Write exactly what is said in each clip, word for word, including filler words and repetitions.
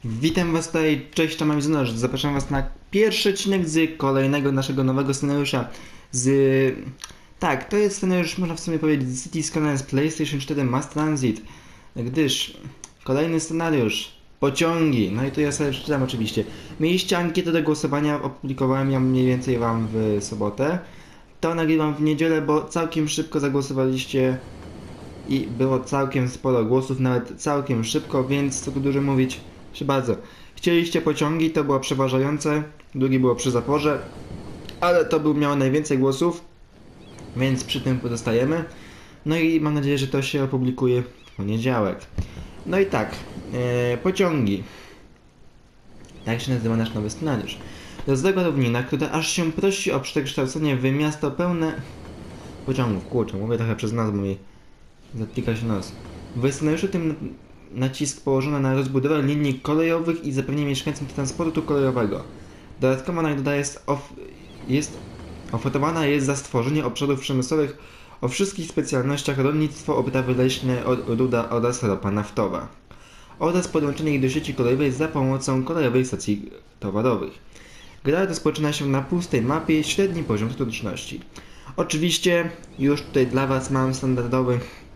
Witam was tutaj, cześć, to mam Zunosz. Zapraszam was na pierwszy odcinek z kolejnego naszego nowego scenariusza. Z... Tak, to jest scenariusz, można w sumie powiedzieć, z City Skylines PlayStation cztery Mass Transit. Gdyż kolejny scenariusz, pociągi. No i tu ja sobie przeczytam oczywiście. Mieliście ankietę do głosowania, opublikowałem ją mniej więcej wam w sobotę. To nagrywam w niedzielę, bo całkiem szybko zagłosowaliście i było całkiem sporo głosów, nawet całkiem szybko, więc co tu dużo mówić. Proszę bardzo. Chcieliście pociągi, to było przeważające, drugie było przy zaporze, ale to był, miało najwięcej głosów, więc przy tym pozostajemy. No i mam nadzieję, że to się opublikuje w poniedziałek. No i tak, ee, pociągi. Tak się nazywa nasz nowy scenariusz. Rozległa równina, która aż się prosi o przekształcenie w miasto pełne pociągów. Kurczę, mówię trochę przez nas, bo mi zatyka się nos. W scenariuszu tym nacisk położono na rozbudowę linii kolejowych i zapewnienie mieszkańcom transportu kolejowego. Dodatkowa nagroda jest, of jest oferowana jest za stworzenie obszarów przemysłowych o wszystkich specjalnościach rolnictwo, uprawy leśne, ruda oraz ropa naftowa oraz podłączenie ich do sieci kolejowej za pomocą kolejowych stacji towarowych. Gra rozpoczyna się na pustej mapie, średni poziom trudności. Oczywiście już tutaj dla was mam standardowy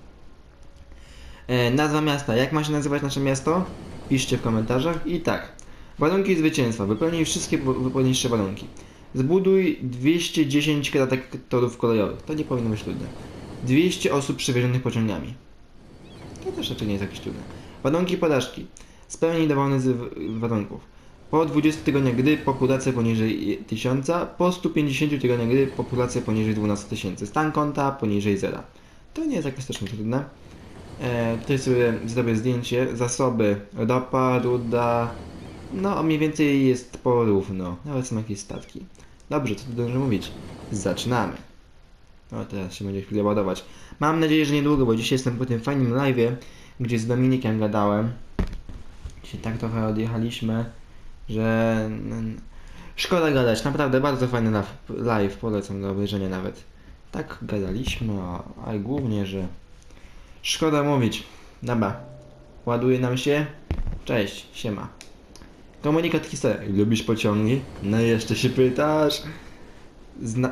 E, nazwa miasta. Jak ma się nazywać nasze miasto? Piszcie w komentarzach. I tak. Warunki zwycięstwa. Wypełnij wszystkie poniższe warunki. Zbuduj dwieście dziesięć kratek torów kolejowych. To nie powinno być trudne. dwieście osób przewiezionych pociągami. To też raczej nie jest jakieś trudne. Warunki podażki. Spełnij dowolny z warunków. Po dwudziestu tygodniach gry populacja poniżej tysiąca. Po stu pięćdziesięciu tygodniach gry populacja poniżej dwunastu tysięcy. Stan konta poniżej zera. To nie jest jakieś strasznie trudne. E, tutaj sobie zrobię zdjęcie. Zasoby. Ropa, ruda. No, mniej więcej jest porówno. Nawet są jakieś statki. Dobrze, co tu dobrze mówić? Zaczynamy. No, teraz się będzie chwilę ładować. Mam nadzieję, że niedługo, bo dzisiaj jestem po tym fajnym live'ie, gdzie z Dominikiem gadałem. Dzisiaj tak trochę odjechaliśmy, że... Szkoda gadać. Naprawdę bardzo fajny live. Polecam do obejrzenia nawet. Tak gadaliśmy, a i głównie, że... Szkoda mówić. Dobra. Ładuje nam się. Cześć. Siema. Komunikat historii. Lubisz pociągi? No jeszcze się pytasz. Zna...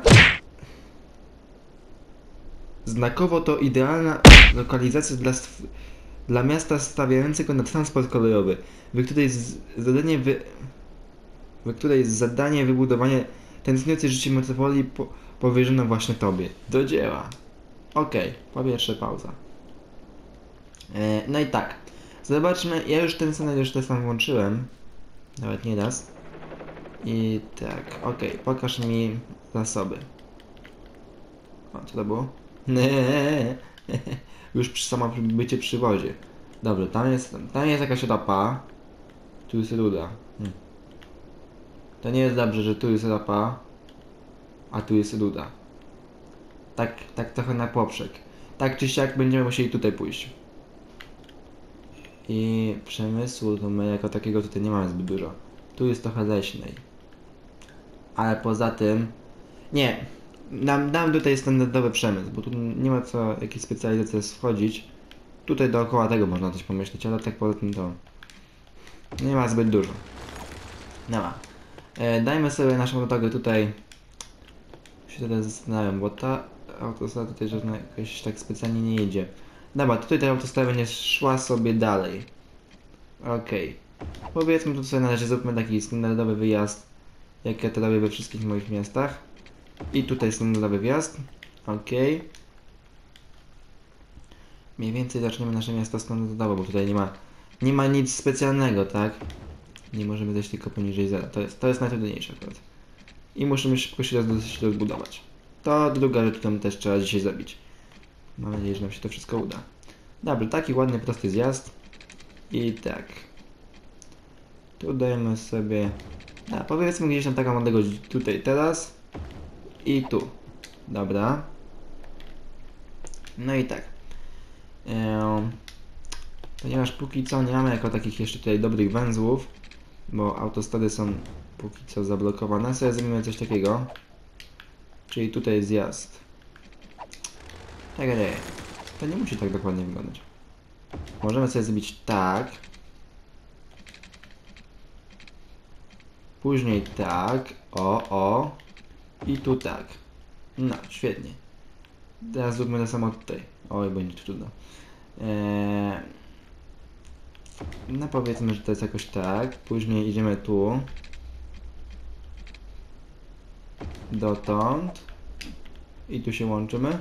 Znakowo to idealna lokalizacja dla, dla miasta stawiającego na transport kolejowy, w której z... zadanie wy... w której zadanie wybudowania tętniącej życie metropolii po... powierzono właśnie tobie. Do dzieła. Okej. Okay. Po pierwsze pauza. No i tak, zobaczmy, ja już ten scenariusz też tam włączyłem, nawet nie raz. I tak, okej, okay, pokaż mi zasoby. O, co to było? Już przy samo bycie przy wozie. Dobrze, tam jest, tam jest jakaś ropa. Tu jest ruda. Hm. To nie jest dobrze, że tu jest ropa, a tu jest ruda. Tak, tak trochę na poprzek. Tak czy siak będziemy musieli tutaj pójść. I przemysłu to my jako takiego tutaj nie mamy zbyt dużo. Tu jest trochę leśnej. Ale poza tym... Nie. Dam, dam tutaj standardowy przemysł, bo tu nie ma co jakieś specjalizacje wchodzić. Tutaj dookoła tego można coś pomyśleć, ale tak poza tym to... Nie ma zbyt dużo. Nie ma. E, dajmy sobie naszą drogę tutaj... się tutaj zastanawiam, bo ta autostrada tutaj żadna jakoś tak specjalnie nie jedzie. Dobra, tutaj ta autostrada będzie szła sobie dalej. Okej. Okay. Powiedzmy tu sobie na razie zróbmy taki standardowy wyjazd, jak ja to robię we wszystkich moich miastach. I tutaj standardowy wjazd. Okej. Okay. Mniej więcej zaczniemy nasze miasto standardowo, bo tutaj nie ma nie ma nic specjalnego, tak? Nie możemy zejść tylko poniżej zera. To jest, to jest najtrudniejsze akurat. I musimy szybko się rozbudować. To druga rzecz, którą też trzeba dzisiaj zrobić. Mam nadzieję, że nam się to wszystko uda. Dobrze, taki ładny, prosty zjazd. I tak. Tu dajemy sobie... A, powiedzmy gdzieś tam taką młodego tutaj teraz. I tu. Dobra. No i tak. Eee, ponieważ póki co nie mamy jako takich jeszcze tutaj dobrych węzłów, bo autostrady są póki co zablokowane, sobie zrobimy coś takiego. Czyli tutaj zjazd. Tak, nie. To nie musi tak dokładnie wyglądać. Możemy sobie zrobić tak. Później tak. O, o. I tu tak. No, świetnie. Teraz zróbmy to samo tutaj. Oj, będzie trudno. Eee... No powiedzmy, że to jest jakoś tak. Później idziemy tu. Dotąd. I tu się łączymy.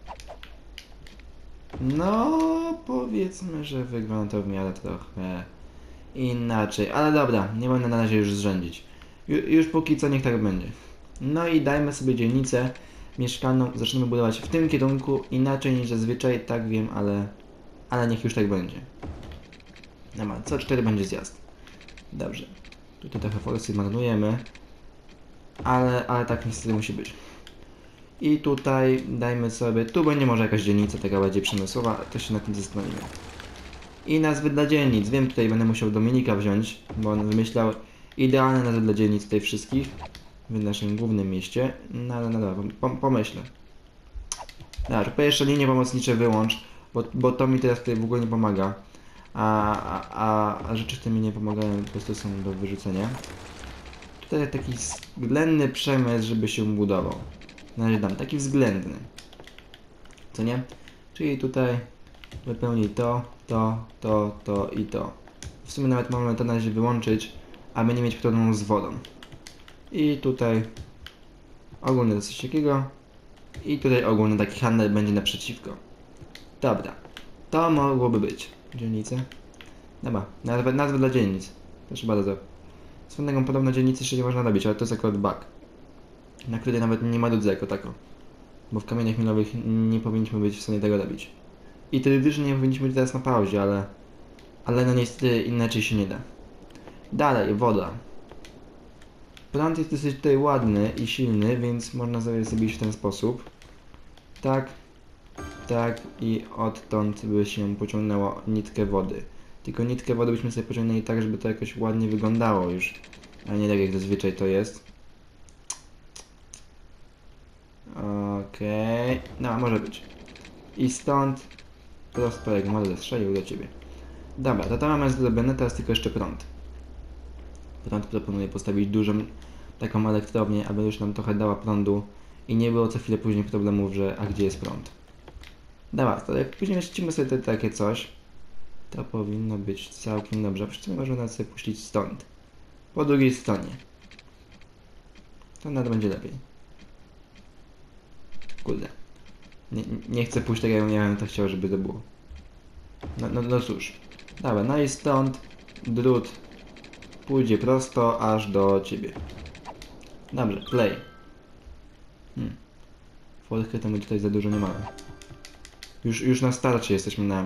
No, powiedzmy, że wygląda to w miarę trochę inaczej. Ale dobra, nie będę na razie już zrzędzić. Ju, już póki co niech tak będzie. No i dajmy sobie dzielnicę mieszkalną. Zaczniemy budować w tym kierunku. Inaczej niż zazwyczaj, tak wiem, ale... Ale niech już tak będzie. Dobra, co cztery będzie zjazd. Dobrze. Tutaj trochę forsy marnujemy. Ale, ale tak niestety musi być. I tutaj dajmy sobie, tu będzie może jakaś dzielnica taka bardziej przemysłowa, to się nad tym zastanowimy. I nazwy dla dzielnic, wiem, tutaj będę musiał Dominika wziąć, bo on wymyślał idealne nazwy dla dzielnic tutaj wszystkich w naszym głównym mieście. No ale no dobra, pom pomyślę. Dobra, po jeszcze linie pomocnicze wyłącz, bo, bo to mi teraz tutaj w ogóle nie pomaga. A, a, a, a rzeczy, które mi nie pomagają, po prostu są do wyrzucenia. Tutaj taki względny przemysł, żeby się budował. Na razie dam taki względny. Co nie? Czyli tutaj wypełnij to, to, to, to i to. W sumie nawet możemy to na razie wyłączyć, aby nie mieć problemu z wodą. I tutaj ogólny coś takiego. I tutaj ogólny taki handel będzie naprzeciwko. Dobra. To mogłoby być. Dzielnice. Dobra. Nazwa, nazwa dla dzielnic. Proszę bardzo. Swoją drogą podobno dzielnicy jeszcze nie można robić, ale to jest akurat bug. Na której nawet nie ma ludzi jako tako. Bo w kamieniach milowych nie powinniśmy być w stanie tego robić. I teoretycznie nie powinniśmy być teraz na pauzie, ale... Ale no niestety inaczej się nie da. Dalej, woda. Prąd jest dosyć tutaj ładny i silny, więc można sobie zrobić w ten sposób. Tak, tak i odtąd by się pociągnęło nitkę wody. Tylko nitkę wody byśmy sobie pociągnęli tak, żeby to jakoś ładnie wyglądało już. A nie tak jak zazwyczaj to jest. Okej, okay. No może być. I stąd prosto jak model strzelił do ciebie. Dobra, to to mamy zrobione, teraz tylko jeszcze prąd. Prąd proponuję postawić dużą taką elektrownię, aby już nam trochę dała prądu i nie było co chwilę później problemów, że a gdzie jest prąd. Dobra, to jak później ściągniemy sobie te, takie coś, to powinno być całkiem dobrze. Przecież możemy sobie puścić stąd. Po drugiej stronie. To nawet będzie lepiej. Kurde. Nie, nie chcę pójść tak, jak ja bym to chciał, żeby to było. No, no, no cóż. Dobra, no i stąd drut pójdzie prosto aż do ciebie. Dobrze, play. Hmm. Folkę to my tutaj za dużo nie mamy. Już, już na starcie jesteśmy na...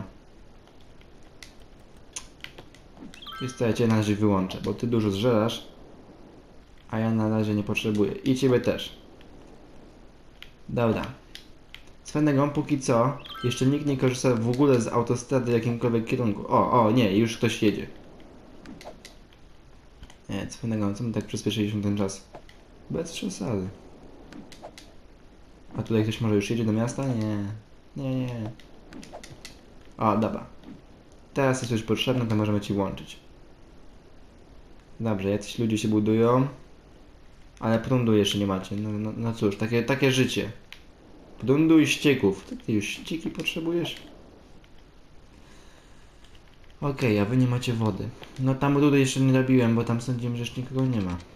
Jest to ja cię na razie wyłączę, bo ty dużo zżerasz, a ja na razie nie potrzebuję. I ciebie też. Dobra. Swoją drogą, póki co, jeszcze nikt nie korzysta w ogóle z autostrady w jakimkolwiek kierunku. O, o, nie, już ktoś jedzie. Nie, swoją drogą, co my tak przyspieszyliśmy ten czas? Bez przesady. A tutaj ktoś może już jedzie do miasta? Nie. Nie, nie. O, dobra. Teraz jest coś potrzebne, to możemy ci łączyć. Dobrze, jacyś ludzie się budują. Ale prądu jeszcze nie macie. No, no, no cóż, takie, takie życie. Prądu i ścieków. Ty, ty już ścieki potrzebujesz? Okej, okay, a wy nie macie wody. No tam rudy jeszcze nie robiłem, bo tam sądziłem, że już nikogo nie ma.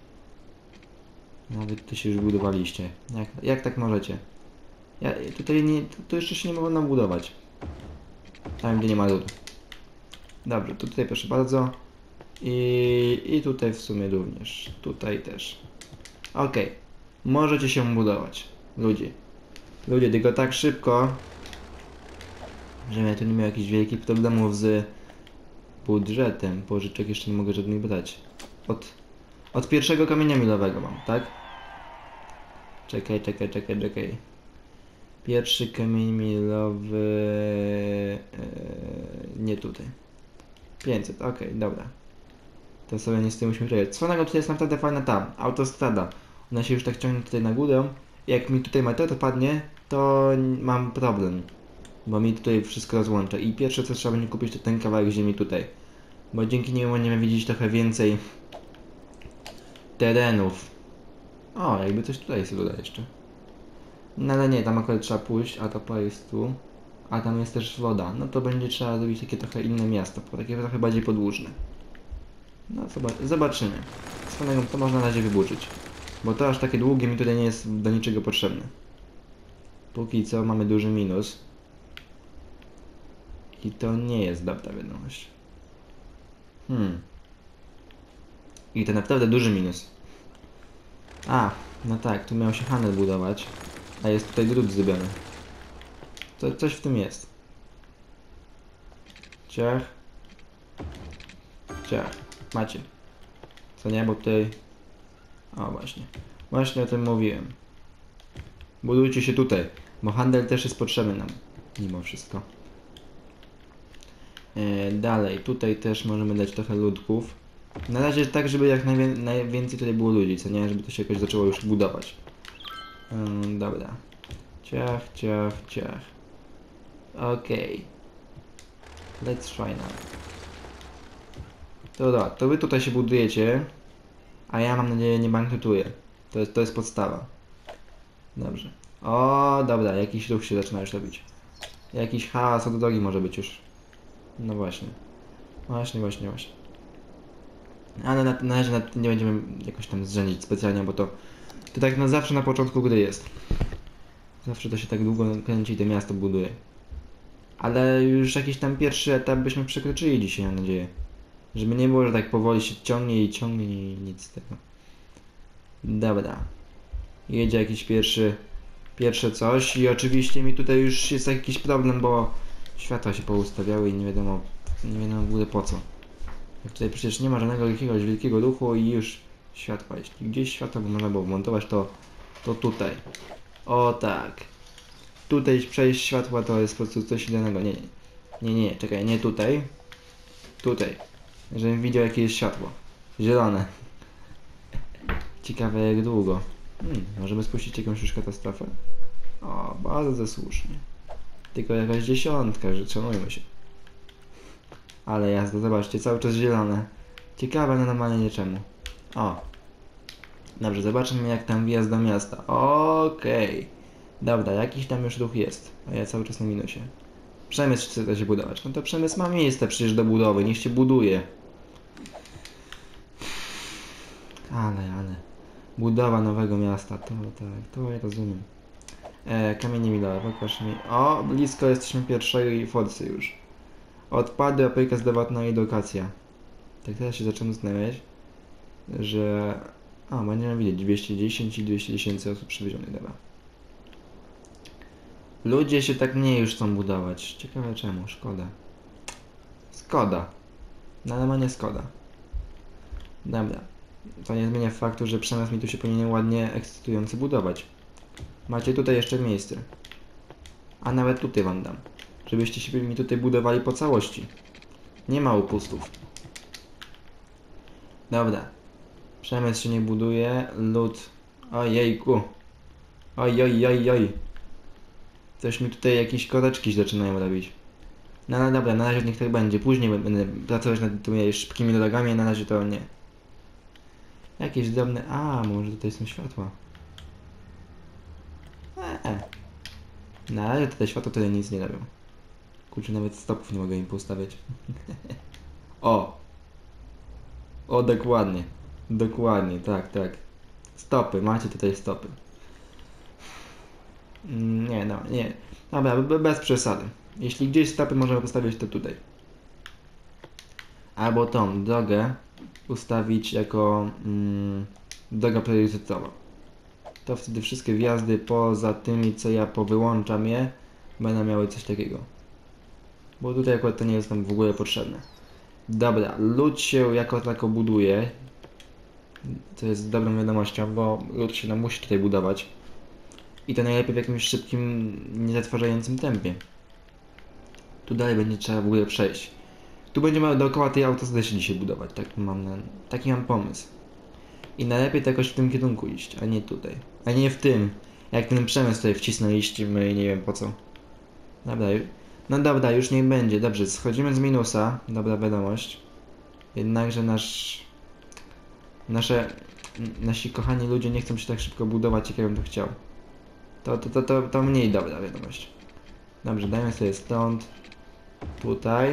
Nawet tu się już budowaliście. Jak, jak tak możecie? Ja tutaj nie, tu jeszcze się nie mogą budować. Tam gdzie nie ma rudu. Dobrze, to tutaj proszę bardzo. I, i tutaj w sumie również. Tutaj też. Okej. Okay. Możecie się budować. Ludzie. Ludzie, tylko tak szybko, żebym ja tu nie miał jakichś wielkich problemów z budżetem. Pożyczek jeszcze nie mogę żadnych brać. Od, od pierwszego kamienia milowego mam, tak? Czekaj, czekaj, czekaj, czekaj. Pierwszy kamień milowy... Yy, nie tutaj. pięćset, okej, okay, dobra. To sobie niestety musimy przejechać. Swoją drogą tutaj jest naprawdę fajna ta autostrada. Ona się już tak ciągnie tutaj na górę. Jak mi tutaj meteor padnie, to mam problem. Bo mi tutaj wszystko rozłącza. I pierwsze co trzeba będzie kupić to ten kawałek ziemi tutaj. Bo dzięki niemu będziemy widzieć trochę więcej terenów. O, jakby coś tutaj się doda jeszcze. No ale nie, tam akurat trzeba pójść, a to jest tu. A tam jest też woda. No to będzie trzeba zrobić takie trochę inne miasto, takie trochę bardziej podłużne. No zobaczymy. Swoją to można na razie wyburzyć. Bo to aż takie długie mi tutaj nie jest do niczego potrzebne. Póki co mamy duży minus. I to nie jest dobra wiadomość. Hmm. I to naprawdę duży minus. A, no tak, tu miał się handel budować. A jest tutaj drut zrobiony. To coś w tym jest. Ciach. Ciach. Macie. Co nie, bo tutaj... O właśnie. Właśnie o tym mówiłem. Budujcie się tutaj, bo handel też jest potrzebny nam. Mimo wszystko. Yy, dalej, tutaj też możemy dać trochę ludków. Na razie tak, żeby jak najwię najwięcej tutaj było ludzi, co nie? Żeby to się jakoś zaczęło już budować. Yy, dobra. Ciach, ciach, ciach. Okej. Okay. Let's try now. To dobra, to wy tutaj się budujecie, a ja mam nadzieję nie bankrutuję. To jest, to jest podstawa. Dobrze. O, dobra, jakiś ruch się zaczyna już robić. Jakiś hałas od drogi może być już. No właśnie. Właśnie, właśnie, właśnie. Ale na, na razie nie będziemy jakoś tam zrzędzić specjalnie, bo to to tak na zawsze na początku gry jest. Zawsze to się tak długo kręci i to miasto buduje. Ale już jakiś tam pierwszy etap byśmy przekroczyli dzisiaj, mam nadzieję. Żeby nie było, że tak powoli się ciągnie i ciągnie i nic z tego. Dobra. Jedzie jakiś pierwszy... Pierwsze coś i oczywiście mi tutaj już jest jakiś problem, bo światła się poustawiały i nie wiadomo... Nie wiadomo w ogóle po co. Jak tutaj przecież nie ma żadnego jakiegoś wielkiego ruchu i już światła. Jeśli gdzieś światło by można było wmontować, to, to tutaj. O tak. Tutaj przejść światła to jest po prostu coś innego. Nie, nie. Nie, nie, czekaj, nie tutaj. Tutaj. Żebym widział jakie jest światło. Zielone. Ciekawe jak długo. Hmm, możemy spuścić jakąś już katastrofę? O, bardzo słusznie. Tylko jakaś dziesiątka, że szanujmy się. Ale jazda, zobaczcie, cały czas zielone. Ciekawe, no normalnie nie czemu. O. Dobrze, zobaczymy jak tam wjazd do miasta. Okej. Okay. Dobra, jakiś tam już ruch jest. A ja cały czas na minusie. Przemysł chce się budować. No to przemysł ma miejsce przecież do budowy, niech się buduje. Ale, ale. Budowa nowego miasta, to tak, to ja rozumiem. E, kamienie milowe, pokaż mi. O, blisko jesteśmy pierwszej forcy już. Odpady, opiekę zdrowotna i edukacja. Tak teraz się zaczynam zastanawiać, że... O, będziemy widzieć dwieście dziesięć i dwieście tysięcy osób przywiezionych, dobra. Ludzie się tak mniej już chcą budować. Ciekawe czemu, szkoda. Szkoda. No ale ma nie szkoda. Dobra. To nie zmienia faktu, że przemysł mi tu się powinien ładnie ekscytująco budować. Macie tutaj jeszcze miejsce. A nawet tutaj wam dam. Żebyście się mi tutaj budowali po całości. Nie ma upustów. Dobra. Przemysł się nie buduje. Lud. Ojejku. Oj, oj, oj, oj. Coś mi tutaj jakieś koreczki zaczynają robić. No ale dobra, na razie niech tak będzie. Później będę pracować nad tymi szybkimi drogami, a na razie to nie. Jakieś drobne... A, może tutaj są światła. Eee. Na razie te światła tutaj nic nie robią. Kurczę, nawet stopów nie mogę im postawiać. O! O, dokładnie. Dokładnie, tak, tak. Stopy, macie tutaj stopy. Nie, no, nie. Dobra, bez przesady. Jeśli gdzieś stopy możemy postawić, to tutaj. Albo tą drogę ustawić jako mm, droga priorytetowa. To wtedy wszystkie wjazdy poza tymi, co ja powyłączam je, będą miały coś takiego. Bo tutaj akurat to nie jest nam w ogóle potrzebne. Dobra, lód się jako tako buduje. To jest dobrą wiadomością, bo lód się nam musi tutaj budować. I to najlepiej w jakimś szybkim, niezatrważającym tempie. Tu dalej będzie trzeba w ogóle przejść. Tu będziemy dookoła tej autostrady się dzisiaj budować. Tak mam na, taki mam pomysł. I najlepiej to jakoś w tym kierunku iść, a nie tutaj. A nie w tym. Jak ten przemysł tutaj wcisnęliśmy i nie wiem po co. Dobra, no dobra, już niech będzie. Dobrze, schodzimy z minusa. Dobra wiadomość. Jednakże nasz... Nasze nasi kochani ludzie nie chcą się tak szybko budować, jak ja bym to chciał. To, to, to, to, to mniej dobra wiadomość. Dobrze, dajmy sobie stąd, tutaj.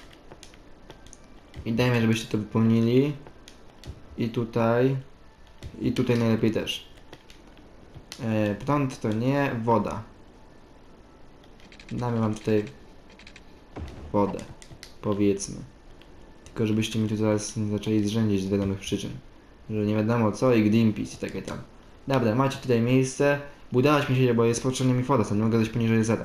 I dajmy, żebyście to wypełnili. I tutaj. I tutaj najlepiej też. E, prąd to nie, woda. Damy wam tutaj wodę, powiedzmy. Tylko żebyście mi tu zaraz nie zaczęli zrzędzić z wiadomych przyczyn. Że nie wiadomo co i Greenpeace i takie tam. Dobra, macie tutaj miejsce. Budować mi się, bo jest potrzebny mi woda, nie mogę dać poniżej zera.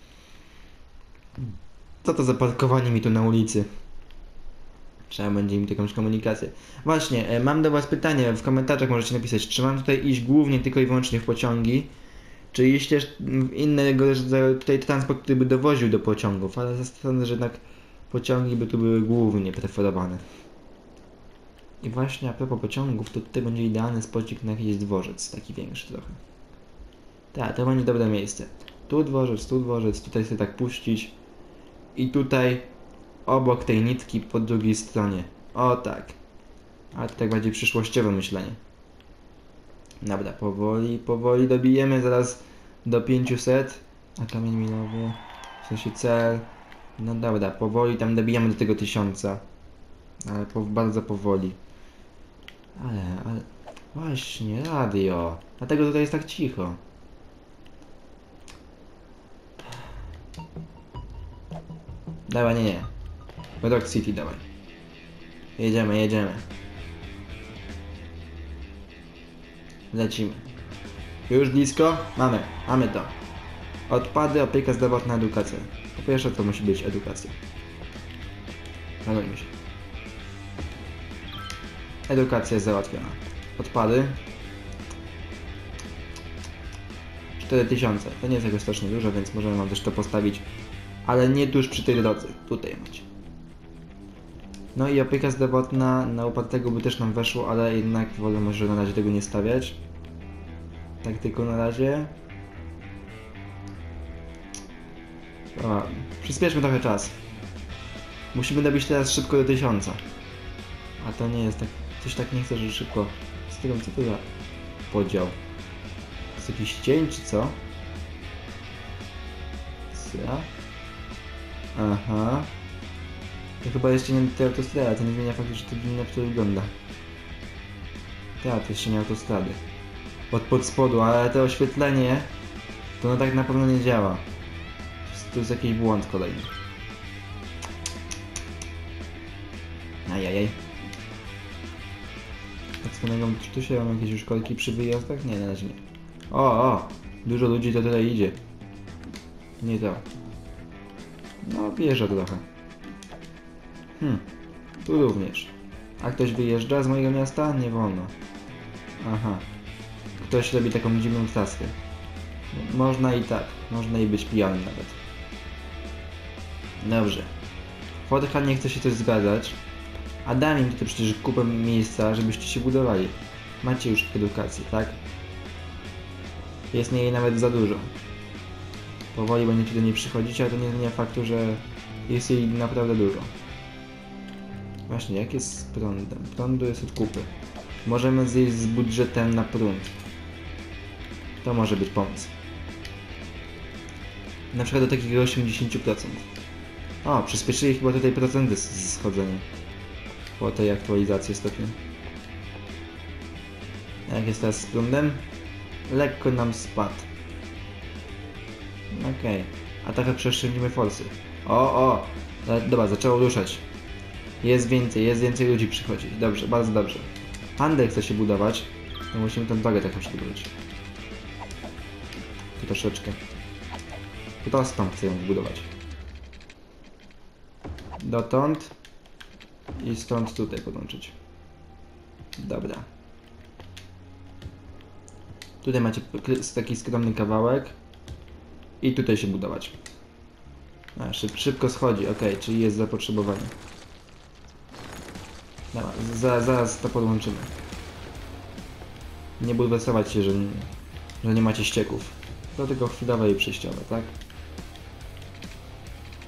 Co to za parkowanie mi tu na ulicy? Trzeba będzie im jakąś komunikację. Właśnie, e, mam do was pytanie, w komentarzach możecie napisać, czy mam tutaj iść głównie tylko i wyłącznie w pociągi, czy iść też w innego rodzaju tutaj transport, który by dowoził do pociągów, ale sądzę, że jednak pociągi by tu były głównie preferowane. I właśnie a propos pociągów, to tutaj będzie idealny spocik na jakiś dworzec, taki większy trochę. Tak, to będzie dobre miejsce. Tu dworzec, tu dworzec, tutaj sobie tak puścić. I tutaj obok tej nitki po drugiej stronie. O tak. Ale to tak bardziej przyszłościowe myślenie. Dobra, powoli, powoli dobijemy zaraz do pięciuset. A kamień milowy, w sensie cel. No dobra, powoli tam dobijamy do tego tysiąca. Ale po, bardzo powoli. Ale, ale... Właśnie, radio. Dlatego tutaj jest tak cicho. Dawaj, nie, nie. Rock City, dawaj. Jedziemy, jedziemy. Lecimy. Już blisko? Mamy, mamy to. Odpady, opieka zdrowotna, edukacja. Po pierwsze to musi być edukacja. Planujmy się. Edukacja jest załatwiona. Odpady. cztery tysiące. To nie jest jakoś strasznie dużo, więc możemy wam też to postawić. Ale nie tuż przy tej drodze. Tutaj macie. No i opieka zdrowotna, na upadłego by też nam weszło, ale jednak wolę może na razie tego nie stawiać. Tak tylko na razie. O, przyspieszmy trochę czas. Musimy dobić teraz szybko do tysiąca. A to nie jest tak... Coś tak nie chce, że szybko... Z tego co to za podział? To jest jakiś cień czy co? Co? Aha. To chyba jeszcze nie tej autostrady, to nie zmienia faktu, że to gmina, w której wygląda. Tak, to jeszcze nie autostrady. Od pod spodu, ale to oświetlenie to no tak na pewno nie działa. To jest jakiś błąd kolejny. Ajajaj. Tak swoją, czy tu się mam jakieś już kolki przy wyjazdach? Nie, na razie nie. O, o! Dużo ludzi to tutaj idzie. Nie to. No, wjeżdża trochę. Hmm, tu również. A ktoś wyjeżdża z mojego miasta? Nie wolno. Aha. Ktoś robi taką dziwną taskę. Można i tak. Można i być pijany nawet. Dobrze. Fodcha nie chce się też zgadzać. A dam im tutaj przecież kupę miejsca, żebyście się budowali. Macie już edukację, tak? Jest jej nawet za dużo. Powoli będziecie do niej przychodzić, ale to nie zmienia faktu, że jest jej naprawdę dużo. Właśnie, jak jest z prądem? Prądu jest od kupy. Możemy zjeść z budżetem na prąd. To może być pomysł. Na przykład do takiego osiemdziesiąt procent. O, przyspieszyli chyba tutaj procenty schodzenia. Po tej aktualizacji stopnia. Jak jest teraz z prądem? Lekko nam spadł. Okej. Okay. A trochę przeszczędzimy forsy. O, o! Dobra, zaczęło ruszać. Jest więcej, jest więcej ludzi przychodzi. Dobrze, bardzo dobrze. Handel chce się budować. To musimy tę drogę trochę przebudować. Troszeczkę. Prostą chcę ją budować. Dotąd. I stąd tutaj podłączyć. Dobra. Tutaj macie taki skromny kawałek. I tutaj się budować. A, szyb, szybko schodzi, ok, czyli jest zapotrzebowanie. Dobra, zaraz, zaraz to podłączymy. Nie bulwersować się, że nie, że nie macie ścieków. To tylko chwilowe i przejściowe, tak?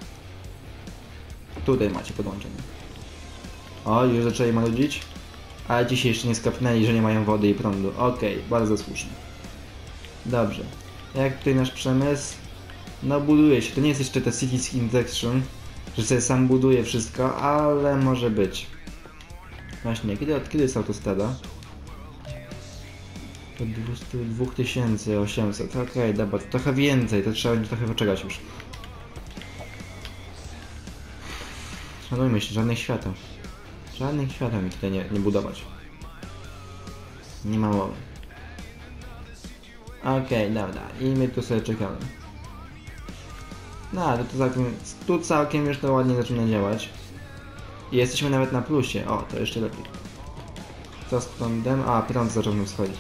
Tutaj macie podłączenie. O, już zaczęli marudzić. Ale dzisiaj jeszcze nie skapnęli, że nie mają wody i prądu. Okej, okay, bardzo słusznie. Dobrze. Jak tutaj nasz przemysł? No buduje się. To nie jest jeszcze te Cities Injection, że sobie sam buduje wszystko, ale może być. Właśnie, kiedy, od kiedy jest autostrada? Od dwa tysiące osiemset. Okej, okay, dobra, to trochę więcej, to trzeba będzie trochę poczekać już. Szanujmy się, żadnych świateł. Żadnych świateł mi tutaj nie, nie budować. Nie ma mowy. Okej, okay, dobra, i my tu sobie czekamy. No, to, to całkiem, tu całkiem już to ładnie zaczyna działać. I jesteśmy nawet na plusie, o, to jeszcze lepiej. Co z prądem? A, prąd zaczął nam schodzić.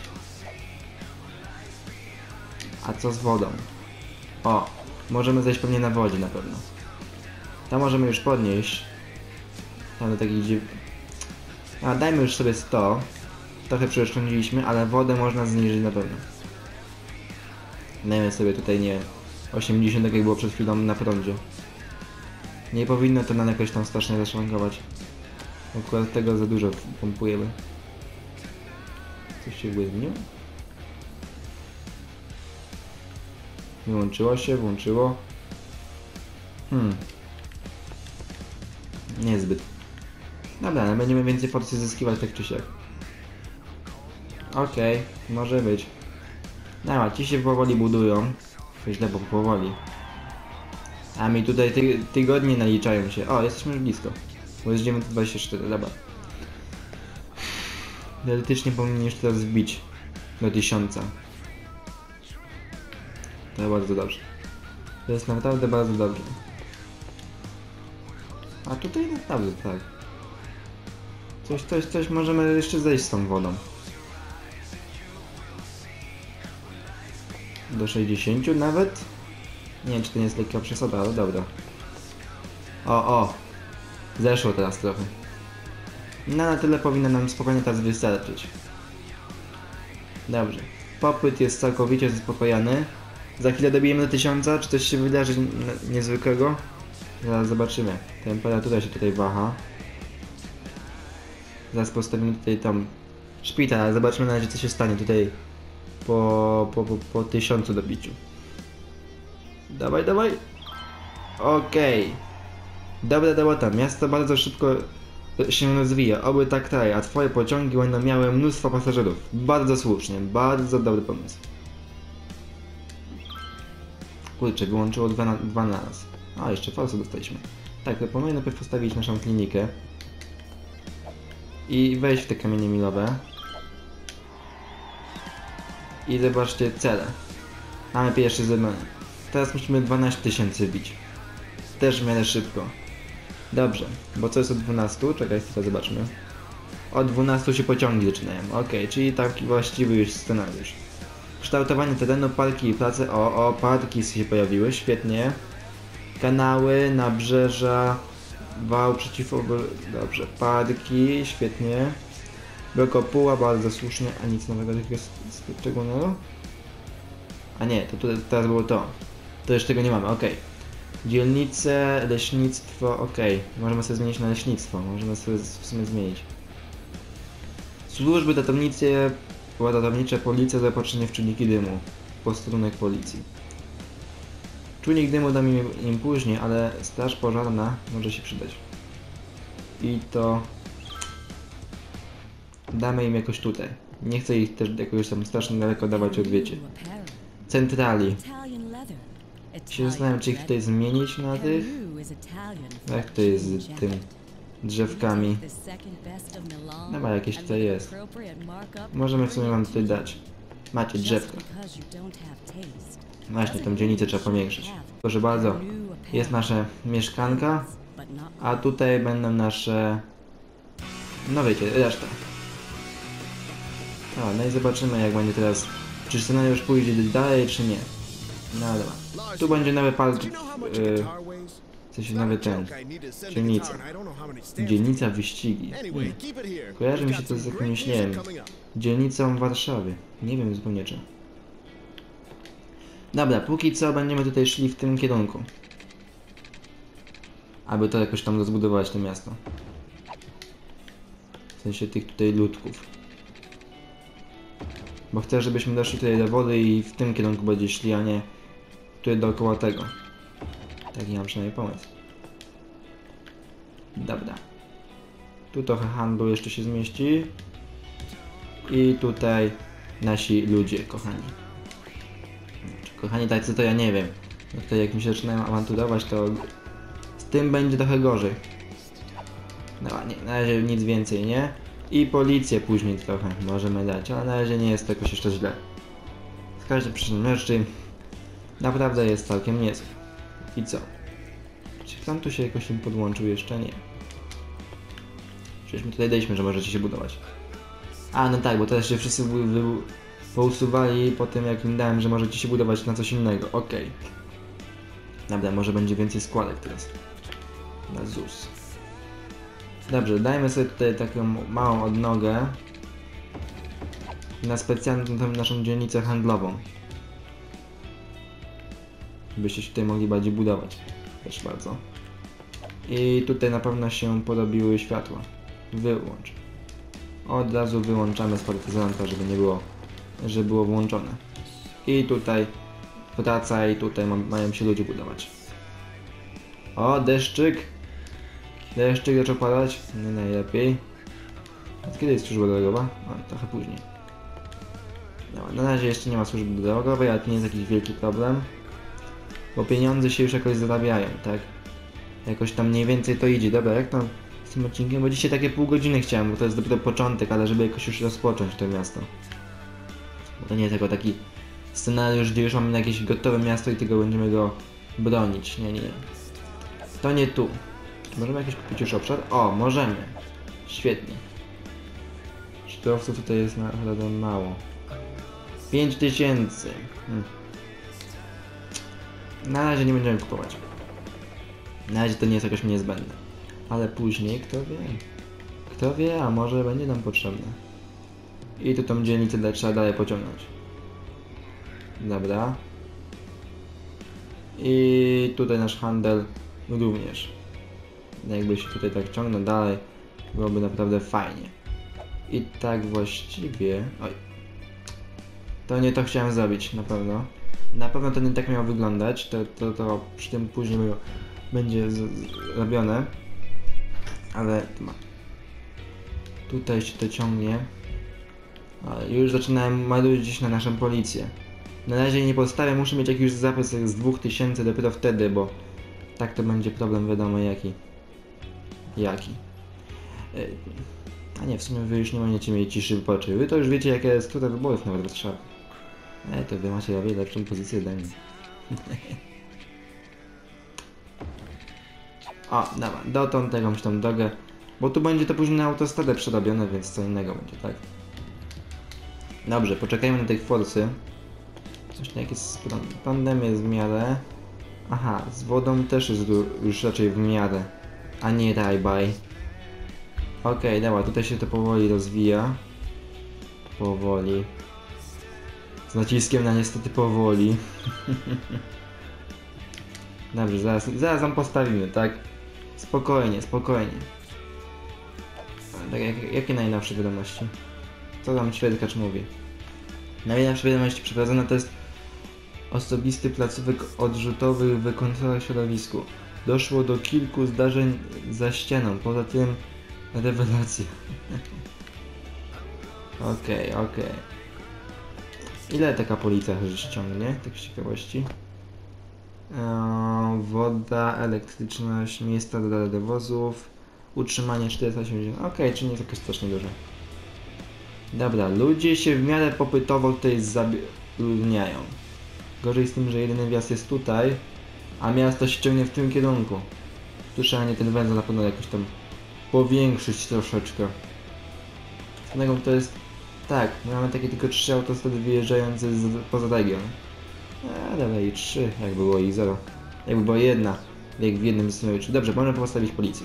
A co z wodą? O, możemy zejść pewnie na wodzie na pewno. To możemy już podnieść. Tam do takich dziw... A, dajmy już sobie sto. Trochę przeoszczędziliśmy, ale wodę można zniżyć na pewno. Dajmy sobie tutaj, nie osiemdziesiąt, tak jak było przed chwilą na prądzie. Nie powinno to nam jakoś tam strasznie zaszwankować. Akurat tego za dużo pompujemy. Coś się w ogóle zmieniło? Wyłączyło się, włączyło. Hmm. Niezbyt. Dobra, ale będziemy więcej porcji zyskiwać tak czy siak. Okej, okay, może być. Dobra, ci się powoli budują. Źle, bo powoli. A mi tutaj ty tygodnie naliczają się. O, jesteśmy już blisko. Bo jest dziewięćset dwadzieścia cztery, dobra. Teoretycznie powinien już teraz wbić do tysiąca. To bardzo dobrze. To jest naprawdę bardzo dobrze. A tutaj naprawdę tak. Coś, coś, coś możemy jeszcze zejść z tą wodą. Do sześćdziesięciu nawet? Nie wiem, czy to nie jest lekka przesada, ale dobra. O, o! Zeszło teraz trochę. No na tyle powinno nam spokojnie teraz wystarczyć. Dobrze. Popyt jest całkowicie zaspokojony. Za chwilę dobijemy do tysiąca, czy coś się wydarzy niezwykłego? Zaraz zobaczymy. Temperatura się tutaj waha. Zaraz postawimy tutaj tam szpital, ale zobaczymy na razie, co się stanie tutaj po, po, po, po tysiącu dobiciu. Dawaj, dawaj! Okej. Okay. Dobra robota, miasto bardzo szybko się rozwija, oby tak dalej, a twoje pociągi będą miały mnóstwo pasażerów. Bardzo słusznie, bardzo dobry pomysł. Kurczę, wyłączyło dwa na, dwa na raz. A, jeszcze falso dostaliśmy. Tak, proponuję najpierw postawić naszą klinikę. I wejść w te kamienie milowe. I zobaczcie cele. Mamy pierwszy zadanie. Teraz musimy dwanaście tysięcy wbić. Też w miarę szybko. Dobrze, bo co jest od dwunastu? Czekaj, chwilę zobaczmy. Od dwunastu się pociągi zaczynają. Ok, czyli taki właściwy już scenariusz. Kształtowanie terenu, parki i place. O, o, parki się pojawiły, świetnie. Kanały, nabrzeża, wał przeciwowy. Dobrze, parki, świetnie. Blokopuła, bardzo słusznie. A nic nowego takiego szczególnego? A nie, to tutaj, teraz było to. To jeszcze tego nie mamy, ok. Dzielnice, leśnictwo, ok. Możemy sobie zmienić na leśnictwo, możemy sobie w sumie zmienić. Służby datownicze, datownicze, policja, zaopatrzenie w czujniki dymu. Posterunek policji. Czujnik dymu dam im, im później, ale straż pożarna może się przydać. I to damy im jakoś tutaj. Nie chcę ich też jakoś tam strasznie daleko dawać od, wiecie, centrali. Się zastanawiam, czy ich tutaj zmienić na tych. Jak to jest z tym drzewkami? Chyba jakieś tutaj jest. Możemy w sumie wam tutaj dać. Macie drzewka. Właśnie, tą dzielnicę trzeba powiększyć. Proszę bardzo, jest nasza mieszkanka, a tutaj będą nasze... no wiecie, reszta. A, no i zobaczymy, jak będzie teraz, czy scenariusz pójdzie dalej, czy nie. No dobra. Tu będzie nowy park, yy, w sensie nowy ten, dzielnica. Dzielnica wyścigi. Hmm. Kojarzy mi się to z jakimś, nie wiem, dzielnicą Warszawy. Nie wiem zupełnie czym. Dobra, póki co będziemy tutaj szli w tym kierunku. Aby to jakoś tam rozbudować to miasto. W sensie tych tutaj ludków. Bo chcę, żebyśmy doszli tutaj do wody i w tym kierunku będzie szli, a nie tutaj dookoła tego. Taki mam przynajmniej pomysł. Dobra. Tu trochę handlu jeszcze się zmieści. I tutaj nasi ludzie, kochani. Czy kochani tacy to ja nie wiem. No tutaj jak mi się zaczynają awanturować, to z tym będzie trochę gorzej. Dobra, nie, na razie nic więcej, nie? I policję później trochę możemy dać, ale na razie nie jest to jakoś jeszcze źle. W każdym przyczynności naprawdę jest całkiem niezły. I co? Czy tam tu się jakoś im podłączył jeszcze? Nie. Przecież my tutaj daliśmy, że możecie się budować. A, no tak, bo teraz się wszyscy wy, wy, pousuwali po tym, jak im dałem, że możecie się budować na coś innego. Okej. Okay. Dobra, może będzie więcej składek teraz. Na Z U S. Dobrze, dajmy sobie tutaj taką małą odnogę na specjalną tą naszą dzielnicę handlową. Byście się tutaj mogli bardziej budować. Proszę bardzo. I tutaj na pewno się podobiły światła. Wyłącz. Od razu wyłączamy z partyzanta, żeby nie było, żeby było włączone. I tutaj wraca i tutaj ma, mają się ludzie budować. O, deszczyk. Deszczyk zaczął padać. Nie najlepiej. Od kiedy jest służba drogowa? O, trochę później. No, na razie jeszcze nie ma służby drogowej, ale to nie jest jakiś wielki problem. Bo pieniądze się już jakoś zarabiają, tak? Jakoś tam mniej więcej to idzie. Dobra, jak tam z tym odcinkiem? Bo dzisiaj takie pół godziny chciałem, bo to jest dopiero początek, ale żeby jakoś już rozpocząć to miasto. Bo to nie jest tylko taki scenariusz, gdzie już mamy jakieś gotowe miasto i tylko będziemy go bronić. Nie, nie. To nie tu. Możemy jakiś kupić już obszar? O, możemy. Świetnie. Szturowców tutaj jest naprawdę mało. pięć tysięcy. Hmm. Na razie nie będziemy kupować. Na razie to nie jest jakoś niezbędne. Ale później, kto wie? Kto wie, a może będzie nam potrzebne. I tu tą dzielnicę trzeba dalej pociągnąć. Dobra. I tutaj nasz handel również. Jakby się tutaj tak ciągnął dalej, byłoby naprawdę fajnie. I tak właściwie... Oj. To nie to chciałem zrobić, na pewno. Na pewno to nie tak miało wyglądać, to, to, to przy tym później będzie z, z, robione. Ale ma. Tutaj się to ciągnie. Ale już zaczynałem marudzić na naszą policję. Na razie nie postawię, muszę mieć jakiś zapis z dwóch tysięcy dopiero wtedy, bo tak to będzie problem wiadomo jaki. Jaki. A nie, w sumie wy już nie będziecie mieli ciszy wyborczej. Wy to już wiecie jaka jest tutaj wyborów nawet w Warszawie. Ej, to wy macie o wiele lepszą pozycję ode mnie. O, dobra, dotąd jakąś tam drogę. Bo tu będzie to później na autostradę przerobione, więc co innego będzie, tak? Dobrze, poczekajmy na tej forsy. Coś tak jest z prądem jest w miarę. Aha, z wodą też jest już raczej w miarę. A nie rajbaj. Okej, okay, dobra, tutaj się to powoli rozwija. Powoli. Z naciskiem na niestety powoli. Dobrze, zaraz, zaraz wam postawimy, tak? Spokojnie, spokojnie. Tak, jak, jakie najnowsze wiadomości? Co tam Ćwiertkacz mówi? Najnowsze wiadomości przeprowadzone to jest osobisty placówek odrzutowych w kontrolach w środowisku. Doszło do kilku zdarzeń za ścianą, poza tym rewelacja. Okej, okay, okej. Okay. Ile taka policja ściągnie, tak z ciekawości? Eee, woda, elektryczność, miejsca do dowozów, utrzymanie czterysta osiemdziesiąt. Okej, okay, czyli nie jest jakoś strasznie dużo. Dobra, ludzie się w miarę popytowo tutaj zaludniają. Gorzej z tym, że jedyny wjazd jest tutaj, a miasto się ciągnie w tym kierunku. Tu trzeba nie ten węzeł na pewno jakoś tam powiększyć troszeczkę. Dlatego to jest... Tak, my mamy takie tylko trzy autostrady wyjeżdżające z, poza region. A dalej i trzy, jakby było i zero. Jakby była jedna, jak w jednym scenariuszu. Dobrze, możemy postawić policję.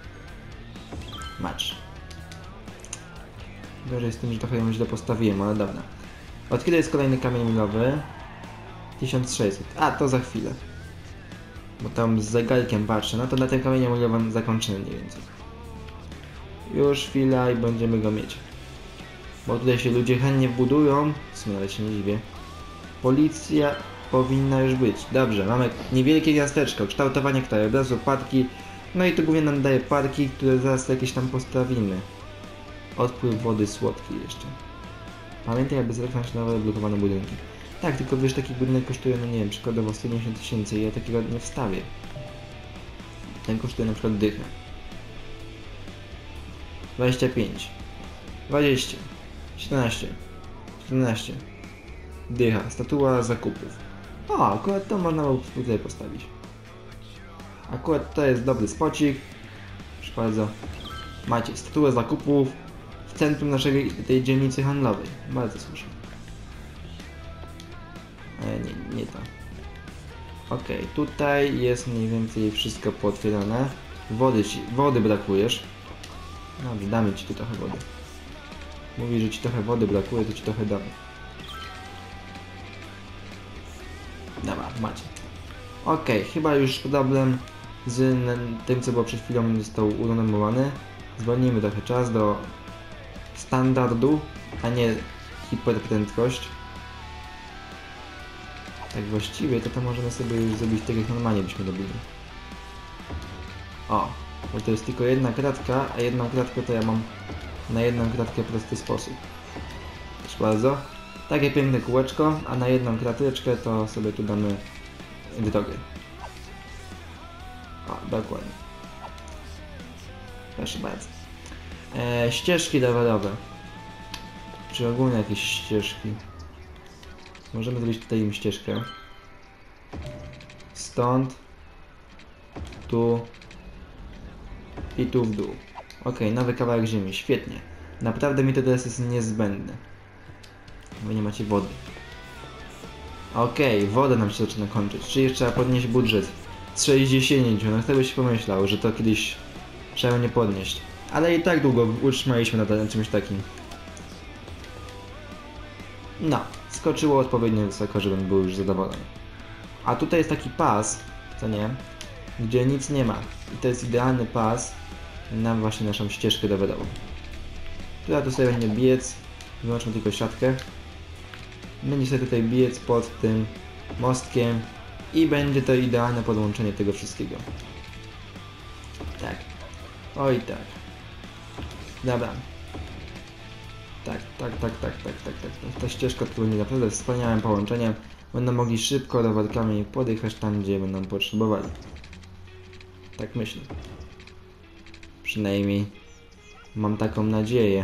Macz. Gorzej z tym, że trochę ją źle postawiłem, ale dobra. Od kiedy jest kolejny kamień milowy? tysiąc sześćset. A, to za chwilę. Bo tam z zegarkiem patrzę, no to na tym kamieniu milowym zakończymy mniej więcej. Już chwila i będziemy go mieć. Bo tutaj się ludzie chętnie wbudują, w sumie nawet się nie dziwię. Policja powinna już być. Dobrze, mamy niewielkie miasteczko, kształtowanie krajobrazu, parki. No i to głównie nam daje parki, które zaraz jakieś tam postawimy. Odpływ wody słodkiej jeszcze. Pamiętaj, aby zreklamać nowe blokowane budynki. Tak, tylko wiesz, taki budynek kosztuje, no nie wiem, przykładowo sto dziewięćdziesiąt tysięcy i ja takiego nie wstawię. Ten kosztuje na przykład dychę. dwadzieścia pięć. dwadzieścia. siedemnaście. siedemnaście. Dycha. Statua zakupów. O, akurat to można było tutaj postawić. Akurat to jest dobry spocik. Proszę bardzo. Macie statuę zakupów w centrum naszej tej dzielnicy handlowej. Bardzo słusznie. E, nie, nie to. Okej, okay, tutaj jest mniej więcej wszystko potwierdzone. Wody ci, wody brakujesz. Dobrze, damy ci tu trochę wody. Mówi, że ci trochę wody brakuje, to ci trochę damy. Dobra, macie. Okej, okay, chyba już problem z tym, co było przed chwilą, został unormowany. Zwolnimy trochę czas do standardu, a nie hiperprędkość. Tak właściwie to to możemy sobie zrobić tak, jak normalnie byśmy robili. O, bo to jest tylko jedna kratka, a jedną kratkę to ja mam na jedną kratkę prosty sposób. Proszę bardzo. Takie piękne kółeczko, a na jedną krateczkę to sobie tu damy drogę. O, dokładnie. Proszę bardzo. E, ścieżki rowerowe. Czy ogólnie jakieś ścieżki. Możemy zrobić tutaj im ścieżkę. Stąd. Tu. I tu w dół. Ok, nowy kawałek ziemi. Świetnie. Naprawdę mi to teraz jest niezbędne. Bo nie macie wody. Okej, okay, woda nam się zaczyna kończyć. Czyli trzeba podnieść budżet z sześćdziesięciu. No kto by się pomyślał, że to kiedyś trzeba nie podnieść. Ale i tak długo utrzymaliśmy na czymś takim. No, skoczyło odpowiednio wysoko, żebym był już zadowolony. A tutaj jest taki pas, co nie, gdzie nic nie ma. I to jest idealny pas na właśnie naszą ścieżkę rowerową. Która tu sobie będzie biec, wyłączmy tylko siatkę. Będzie sobie tutaj biec pod tym mostkiem i będzie to idealne podłączenie tego wszystkiego. Tak. Oj tak. Dobra. Tak, tak, tak, tak, tak, tak, tak. Ta ścieżka tu będzie naprawdę wspaniałym połączeniem. Będą mogli szybko rowerkami podjechać tam, gdzie będą potrzebowali. Tak myślę. Przynajmniej mam taką nadzieję.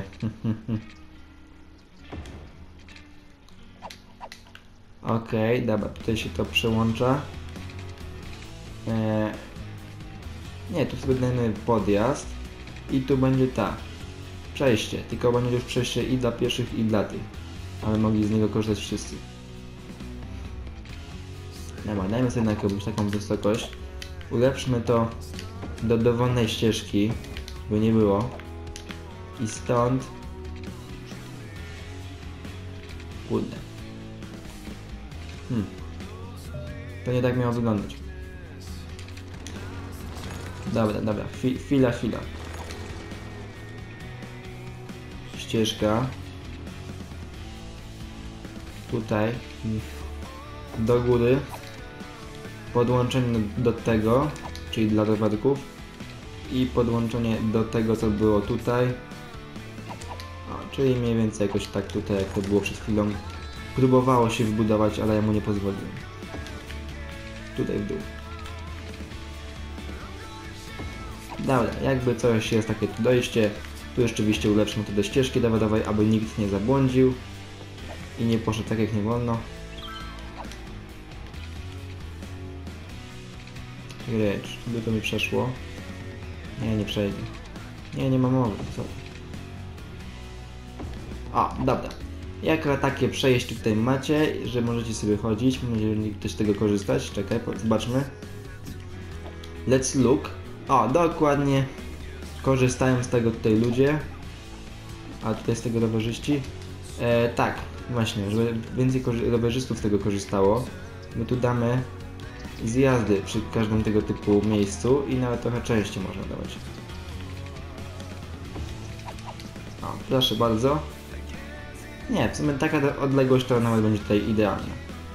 Okej, okay, dobra, tutaj się to przełącza. Eee, nie, tu sobie dajemy podjazd i tu będzie ta. Przejście, tylko będzie już przejście i dla pieszych, i dla tych. Ale mogli z niego korzystać wszyscy. Dobra, dajmy sobie na jakąś taką wysokość. Ulepszmy to do dowolnej ścieżki, by nie było. I stąd... Kurde. Hmm. To nie tak miało wyglądać. Dobra, dobra, chwila, chwila. Ścieżka. Tutaj. Do góry. Podłączenie do tego, czyli dla rowerków. I podłączenie do tego, co było tutaj. O, czyli mniej więcej jakoś tak tutaj, jak to było przed chwilą. Próbowało się wbudować, ale ja mu nie pozwoliłem. Tutaj w dół. Dobra, jakby coś jest takie tu dojście. Tu rzeczywiście ulepszmy to do ścieżki rowerowej, aby nikt nie zabłądził i nie poszedł tak, jak nie wolno. Grecz, by to mi przeszło. Nie, nie przejdzie. Nie, nie ma mowy, co? O, dobra. Jako takie przejście tutaj macie, że możecie sobie chodzić, mam nadzieję, że ktoś z tego korzystać. Czekaj, zobaczmy. Let's look. O, dokładnie. Korzystają z tego tutaj ludzie. A tutaj z tego rowerzyści. E, tak, właśnie, żeby więcej rowerzystów z tego korzystało. My tu damy zjazdy przy każdym tego typu miejscu i nawet trochę częściej można dawać. O, proszę bardzo. Nie, w sumie taka odległość to nawet będzie tutaj idealna.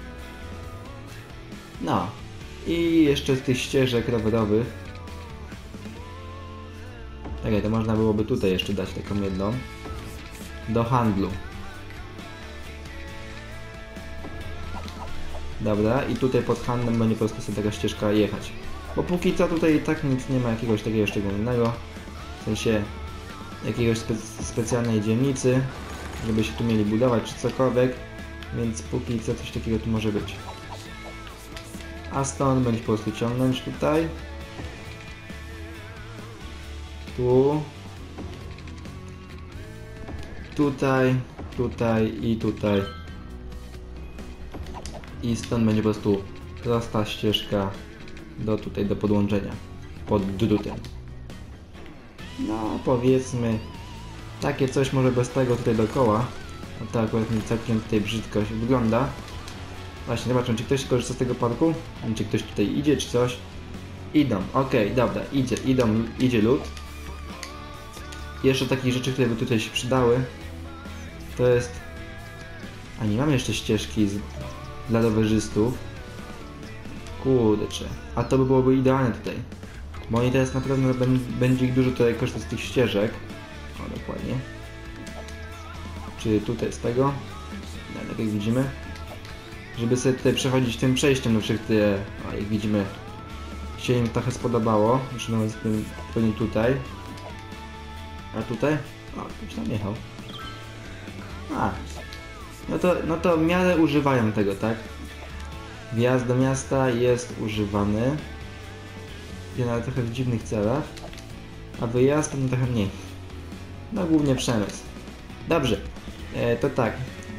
No. I jeszcze z tych ścieżek rowerowych. Czekaj, to można byłoby tutaj jeszcze dać taką jedną. Do handlu. Dobra, i tutaj pod handlem będzie po prostu sobie taka ścieżka jechać. Bo póki co tutaj i tak nic nie ma jakiegoś takiego szczególnego. W sensie jakiegoś spe specjalnej dzielnicy, żeby się tu mieli budować czy cokolwiek. Więc póki co coś takiego tu może być. A stąd będzie po prostu ciągnąć tutaj. Tu. Tutaj, tutaj i tutaj. I stąd będzie po prostu prosta ścieżka do tutaj, do podłączenia. Pod drutem. No powiedzmy, takie coś może bez tego tutaj dookoła. No to akurat mi całkiem tutaj brzydko się wygląda. Właśnie, zobaczmy, czy ktoś korzysta z tego parku? Czy ktoś tutaj idzie, czy coś? Idą, okej, okay, dobra, idzie, idą, idzie lód. Jeszcze takich rzeczy, które by tutaj się przydały, to jest... A nie mamy jeszcze ścieżki z... dla rowerzystów. Kurczę, a to by byłoby idealne tutaj. Bo oni teraz naprawdę będzie ich dużo tutaj korzystać z tych ścieżek. O, dokładnie. Czy tutaj z tego? No, tak jak widzimy. Żeby sobie tutaj przechodzić tym przejściem, na przykład które, o, jak widzimy, się im trochę spodobało. Już nawet pewnie tutaj. A tutaj? O, ktoś tam jechał. A. No to, no to w miarę używają tego, tak? Wjazd do miasta jest używany. Na trochę w dziwnych celach. A wyjazd to no trochę mniej. No głównie przemysł. Dobrze. E, to tak.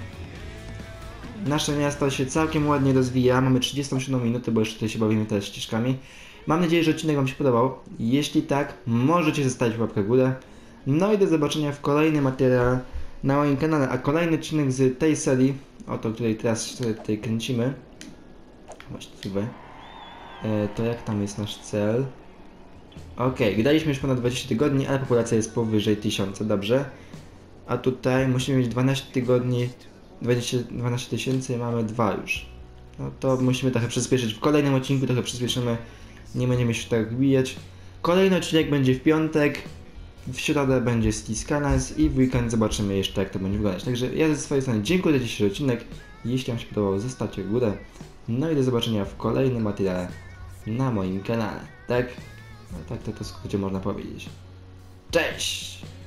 Nasze miasto się całkiem ładnie rozwija. Mamy trzydziestą siódmą minutę, bo jeszcze tutaj się bawimy teraz ścieżkami. Mam nadzieję, że odcinek Wam się podobał. Jeśli tak, możecie zostawić łapkę w górę. No i do zobaczenia w kolejnym materiale na moim kanale. A kolejny odcinek z tej serii, oto której teraz tutaj kręcimy. Właściwie. E, to jak tam jest nasz cel? Okej, okay, graliśmy już ponad dwadzieścia tygodni, ale populacja jest powyżej tysiąca, dobrze. A tutaj musimy mieć dwanaście tygodni, dwadzieścia, dwanaście tysięcy, mamy dwa już. No to musimy trochę przyspieszyć. W kolejnym odcinku trochę przyspieszymy, nie będziemy się tak bijać. Kolejny odcinek będzie w piątek, w środę będzie Skiskanas i w weekend zobaczymy jeszcze jak to będzie wyglądać. Także ja ze swojej strony dziękuję za dzisiejszy odcinek. Jeśli Wam się podobał, zostawcie górę. No i do zobaczenia w kolejnym materiale na moim kanale, tak? No tak to, to w skrócie można powiedzieć. Cześć!